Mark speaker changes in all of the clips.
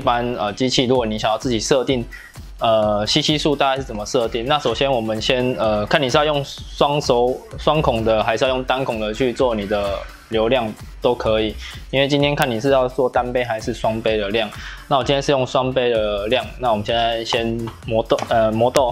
Speaker 1: 般机器，如果你想要自己设定CC 数大概是怎么设定？那首先我们先看你是要用双孔的，还是要用单孔的去做你的流量都可以，因为今天看你是要做单杯还是双杯的量。那我今天是用双杯的量，那我们现在先磨豆。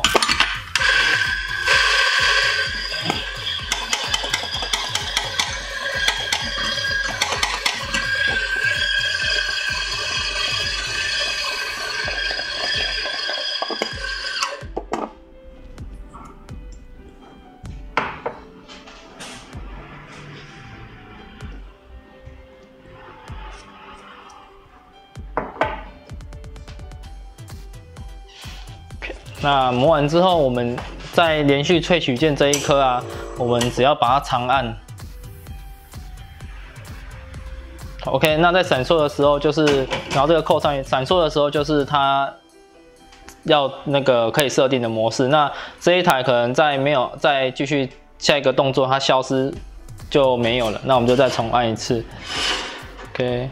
Speaker 1: 那磨完之后，我们在连续萃取键这一颗啊，我们只要把它长按。OK， 那在闪烁的时候，就是然后这个扣上去，闪烁的时候就是它要那个可以设定的模式。那这一台可能没有再继续下一个动作，它消失就没有了。那我们就再重按一次。OK。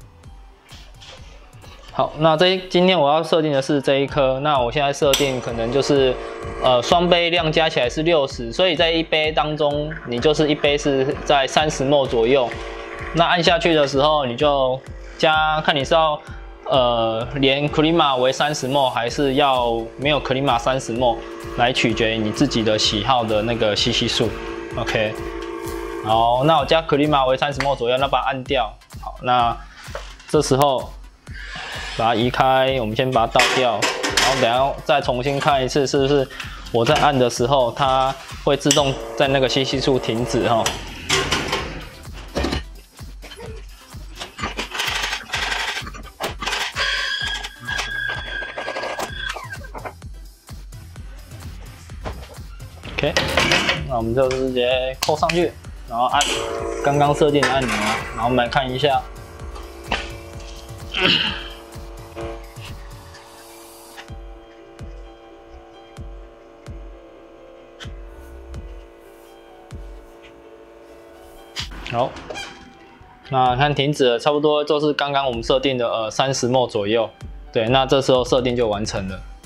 Speaker 1: 好，那今天我要设定的是这一颗，那我现在设定可能就是双杯量加起来是60，所以在一杯当中，你就是一杯是在30ml 左右。那按下去的时候，你就看你是要连 Clima 为30ml， 还是要没有 Clima 30ml， 来取决于你自己的喜好的那个 CC 数。OK， 好，那我加 Clima 为30ml 左右，那把它按掉。好，那这时候。把它移开，我们先把它倒掉，然后等一下再重新看一次，是不是我在按的时候，它会自动在那个 CC 数停止哈。OK， 那我们就直接扣上去，然后按刚刚设定的按钮，然后我们来看一下。好，那看停止了，差不多就是刚刚我们设定的30ml 左右。对，那这时候设定就完成了。